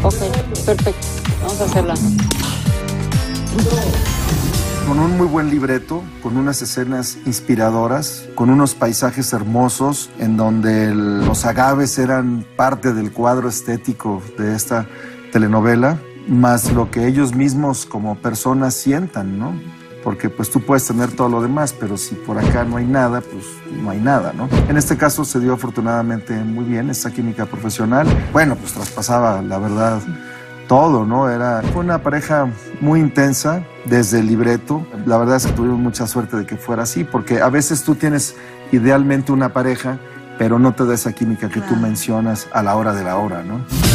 Ok, perfecto. Vamos a hacerla. Con un muy buen libreto, con unas escenas inspiradoras, con unos paisajes hermosos en donde los agaves eran parte del cuadro estético de esta telenovela, más lo que ellos mismos como personas sientan, ¿no? Porque pues tú puedes tener todo lo demás, pero si por acá no hay nada, pues no hay nada, ¿no? En este caso se dio afortunadamente muy bien esta química profesional. Bueno, pues traspasaba, la verdad, todo, ¿no? Fue una pareja muy intensa desde el libreto. La verdad es que tuvimos mucha suerte de que fuera así, porque a veces tú tienes idealmente una pareja, pero no te da esa química que tú mencionas a la hora de la hora, ¿no?